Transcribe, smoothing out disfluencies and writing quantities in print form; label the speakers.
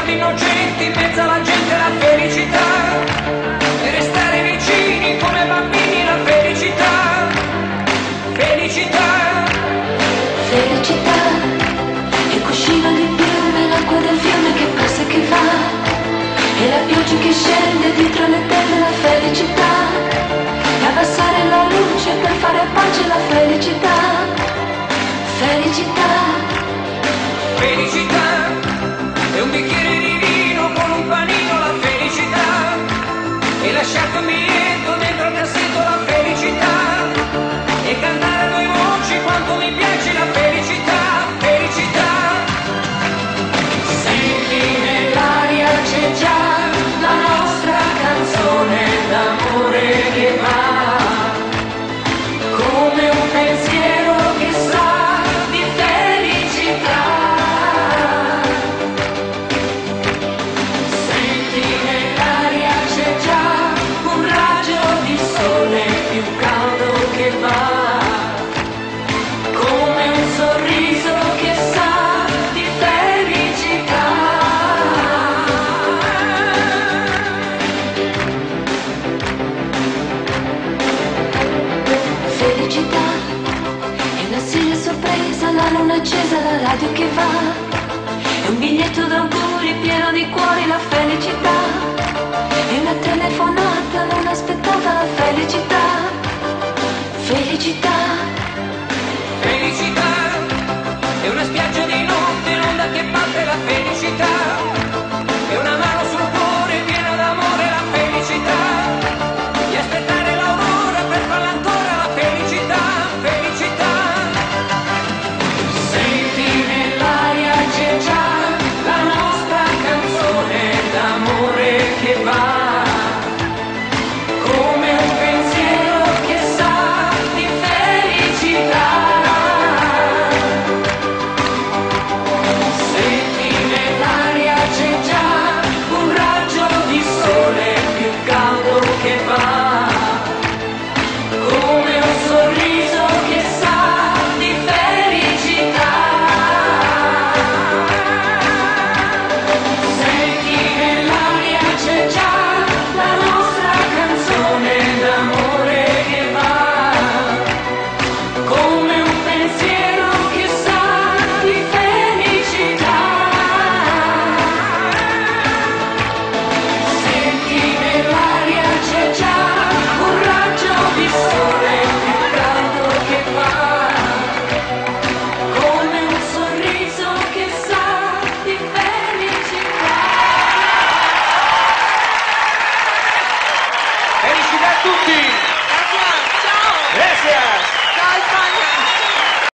Speaker 1: ricordi innocenti in mezzo alla gente, la felicità, e restare vicini come bambini, la felicità, felicità.
Speaker 2: Felicità, il cuscino di piume, l'acqua del fiume che passa e che va, e la pioggia che scende dietro le tende, la felicità, e abbassare la luce per fare pace, la felicità, felicità.
Speaker 1: Felicità, è un bicchiere di vino con un panino, la felicità, e lasciarti un biglietto dentro il cassetto, la felicità, e cantare a due voci quanto mi piace la felicità, felicità. Senti nell'aria c'è già la nostra canzone d'amore che va, come un pensiero che sa di felicità. Senti nell'aria c'è già un raggio di sole più caldo che va, come un sorriso che sa di felicità. Felicità, è una sera sorpresa, la luna accesa, la radio che va, è un biglietto d'auguri pieno di cuori, la felicità, è una telefonata non aspettata, la felicità, felicità. Felicità, è una spiaggia di notte, un'onda che batte, la felicità, è una mano sul cuore piena d'amore, la felicità, di aspettare l'aurora per farla ancora, la felicità, felicità. Senti nell'aria c'è già la nostra canzone d'amore che va, come un pensiero che sa di felicità. Senti nell'aria c'è già un raggio di sole più caldo che va, come un sorriso che sa di felicità. Senti nell'aria c'è già la nostra canzone d'amore che va, come un pensiero che sa di felicità. Senti nell'aria c'è già un raggio di sole più caldo che va, come un sorriso che sa di felicità.
Speaker 3: Felicità a tutti!
Speaker 1: Ciao!
Speaker 3: Grazie!